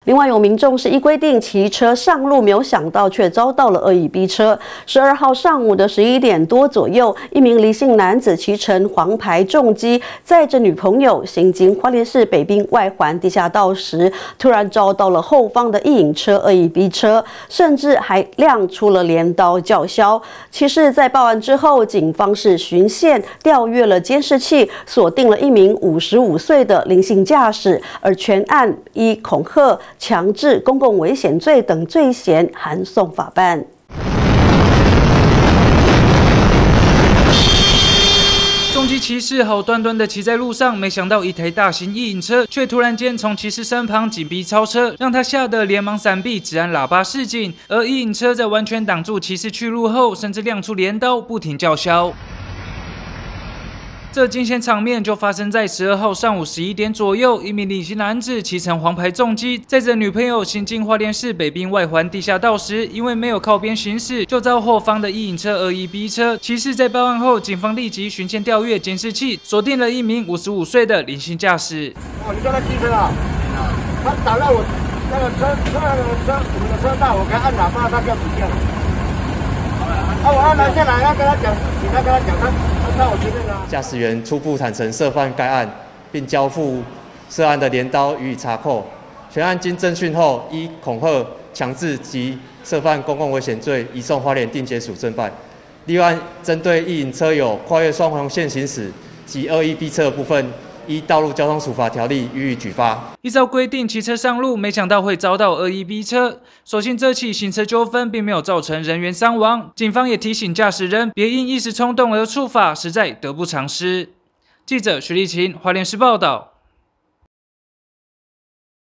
另外有民众是依规定骑车上路，没有想到却遭到了恶意逼车。12号上午的11点多左右，一名黎姓男子骑乘黄牌重机，载着女朋友行经花莲市北滨外环地下道时，突然遭到了后方的一引车恶意逼车，甚至还亮出了镰刀叫嚣。其实，在报案之后，警方是循线调阅了监视器，锁定了一名55岁的林姓驾驶，而全案依恐吓、强制公共危险罪等罪嫌函送法办。 重机骑士好端端的骑在路上，没想到一台大型一引车却突然间从骑士身旁紧逼超车，让他吓得连忙闪避，只按喇叭示警。而一引车在完全挡住骑士去路后，甚至亮出镰刀，不停叫嚣。这惊险场面就发生在12号上午11点左右，一名李姓男子骑乘黄牌重机，载着女朋友行经花莲市北滨外环地下道时，因为没有靠边行驶，就遭后方的一引车恶意逼车。骑士在报案后，警方立即循线调阅监视器，锁定了一名55岁的林姓驾驶。 哦，你叫他骑车啊？他挡到我那个我们的车道，我给他按喇叭，他就不见了。我按了下来，要跟他讲事情，要跟他讲他在我前面啊。 驾驶员初步坦承涉犯该案，并交付涉案的镰刀予以查扣。全案经侦讯后，依恐吓、强制及涉犯公共危险罪，移送花莲定检署侦办。另外，针对一引车有跨越双黄线行驶及恶意逼车的部分，依道路交通处罚条例予以举发。 依照规定骑车上路，没想到会遭到恶意逼车。所幸这起行车纠纷并没有造成人员伤亡。警方也提醒驾驶人别因一时冲动而触法，实在得不偿失。记者徐立琴，花莲市报道。